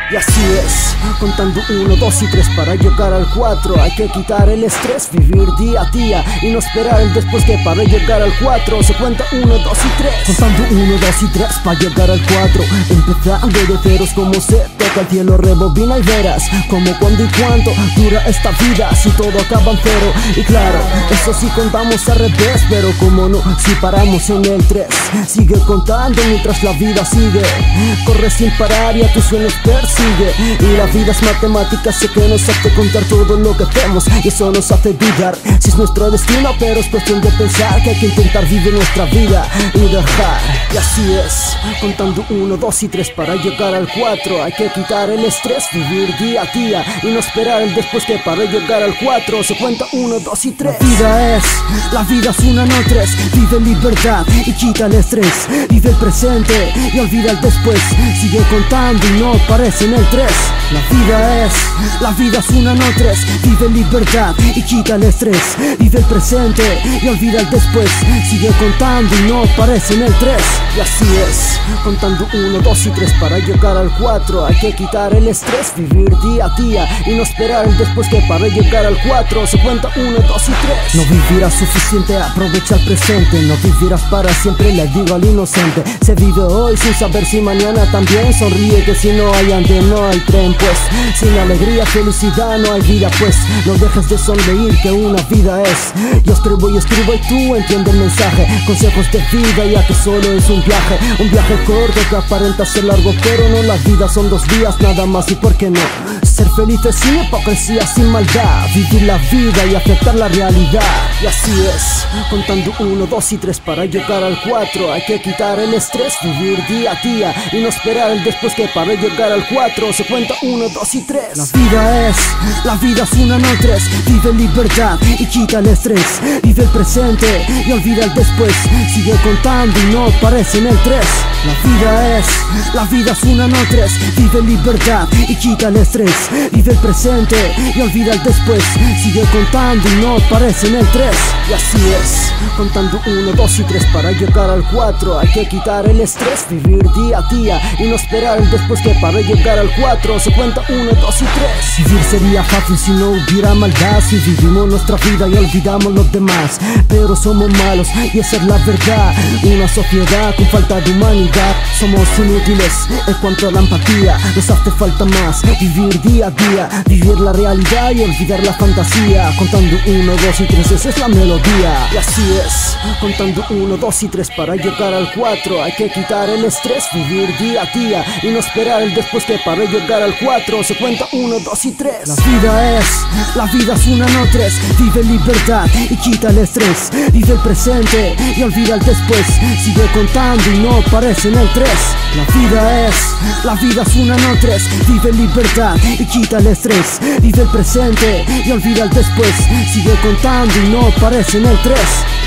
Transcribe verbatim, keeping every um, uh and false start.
Y así es, contando uno, dos y tres para llegar al cuatro. Hay que quitar el estrés, vivir día a día y no esperar el después, que para llegar al cuatro se cuenta uno, dos y tres. Contando uno, dos y tres para llegar al cuatro. Empezando de ceros como se toca el cielo, rebobina y verás como, cuándo y cuánto dura esta vida si todo acaba en cero. Y claro, eso sí contamos al revés, pero como no, si paramos en el tres. Sigue contando mientras la vida sigue, corre sin parar y a tus sueños persigue. Y la vida es matemática, sé que nos hace contar todo lo que hacemos y eso nos hace dudar si es nuestro destino, pero es cuestión de pensar que hay que intentar vivir nuestra vida y dejar. Y así es, contando uno, dos y tres para llegar al cuatro. Hay que quitar el estrés, vivir día a día y no esperar el después, que para llegar al cuatro se cuenta uno, dos y tres. La vida es, la vida es una, no tres. Vive en libertad y quita el estrés, vive el presente y olvida el después. Sigue contando y no parece en el tres. La vida es, la vida es una, no tres. Vive en libertad y quita el estrés, vive el presente y olvida el después. Sigue contando y no parece en el tres. Y así es, contando uno, dos y tres para llegar al cuatro. Hay que quitar el estrés, vivir día a día y no esperar el después, que para llegar al cuatro se cuenta uno, dos y tres. No vivirás suficiente, aprovecha el presente. No vivirás para siempre, le digo al inocente. Se vive hoy sin saber si mañana también. Sonríe que si no hay ande no hay tren, pues sin alegría, felicidad no hay vida, pues no dejes de sonreír que una vida es. Yo escribo y escribo y tú entiendes el mensaje. Consejos de vida ya que solo es un viaje. Un viaje corto que aparenta ser largo, pero no, la vida son dos días nada más. Y por qué no ser felices sin hipocresía, sin maldad, vivir la vida y aceptar la realidad. Y así es, contando uno, dos y tres para llegar al cuatro. Hay que quitar el estrés, vivir día a día y no esperar el después, que para llegar al cuatro se cuenta uno, dos y tres. La vida es, la vida es una, no tres. Vive en libertad y quita el estrés, vive el presente y olvida el después. Sigue contando y no parece en el tres. La vida es, la vida es una, no tres. Vive en libertad y quita el estrés, vive el presente y olvida el después. Sigue contando y no parece en el tres. Y así es, contando uno, dos y tres para llegar al cuatro. Hay que quitar el estrés, vivir día a día y no esperar el después, que para llegar al cuatro se cuenta uno, dos y tres. Vivir sería fácil si no hubiera maldad, si vivimos nuestra vida y olvidamos los demás. Pero somos malos y esa es la verdad. Una sociedad con falta de humanidad. Somos inútiles en cuanto a la empatía. Nos hace falta más vivir día a día, vivir la realidad y olvidar la fantasía. Contando uno, dos y tres, esa es la melodía. Y así es, contando uno, dos y tres para llegar al cuatro. Hay que quitar el estrés, vivir día a día y no esperar el después, que para llegar al cuatro se cuenta uno, dos y tres. La vida es, la vida es una, no tres. Vive en libertad y quita el estrés, vive el presente y olvida el después. Sigue contando y no parece en el tres. La vida es, la vida es una, no tres. Vive en libertad y quita el estrés, vive el presente y olvida el después. Sigue contando y no parece en el tres.